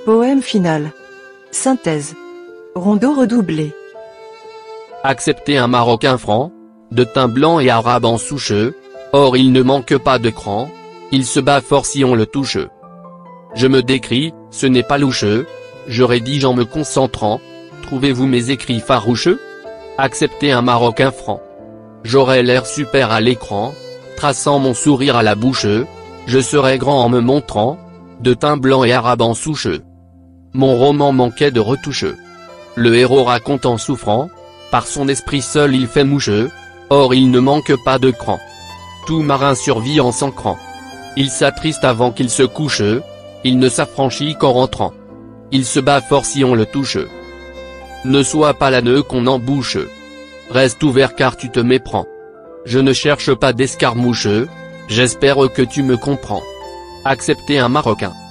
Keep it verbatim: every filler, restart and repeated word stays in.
Poème final. Synthèse. Rondeau redoublé. Accepter un Marocain franc, de teint blanc et arabe en soucheux, or il ne manque pas de cran, il se bat fort si on le touche. Je me décris, ce n'est pas loucheux, je rédige en me concentrant, trouvez-vous mes écrits faroucheux? Accepter un Marocain franc. J'aurai l'air super à l'écran, traçant mon sourire à la bouche, je serai grand en me montrant, de teint blanc et arabe en soucheux. Mon roman manquait de retouche. Le héros raconte en souffrant, par son esprit seul il fait mouche, or il ne manque pas de cran. Tout marin survit en s'ancrant. Il s'attriste avant qu'il se couche, il ne s'affranchit qu'en rentrant. Il se bat fort si on le touche. Ne sois pas l'âneux qu'on embouche. Reste ouvert car tu te méprends. Je ne cherche pas d'escarmouche, j'espère que tu me comprends. Accepter un Marocain.